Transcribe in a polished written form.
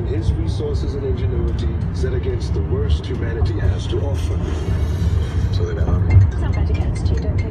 and his resources and ingenuity set against the worst humanity has to offer. So they are. Does that bet against you, don't you?